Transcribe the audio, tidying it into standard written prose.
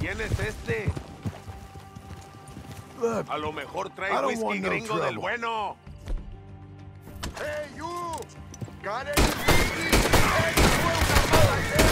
¿Quién es este? Look, A lo mejor I trae don't whisky want no gringo del trouble. bueno. Hey, you! Got any whisky? ¡Esa fue una mala idea!